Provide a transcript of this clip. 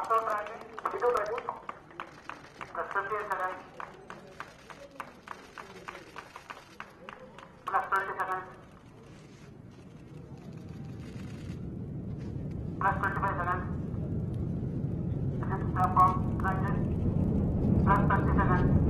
Auto tracking, video ready. Plus 28 seconds. Plus 20 seconds. Plus 25 seconds. This is the bomb tracking. Plus 30 seconds.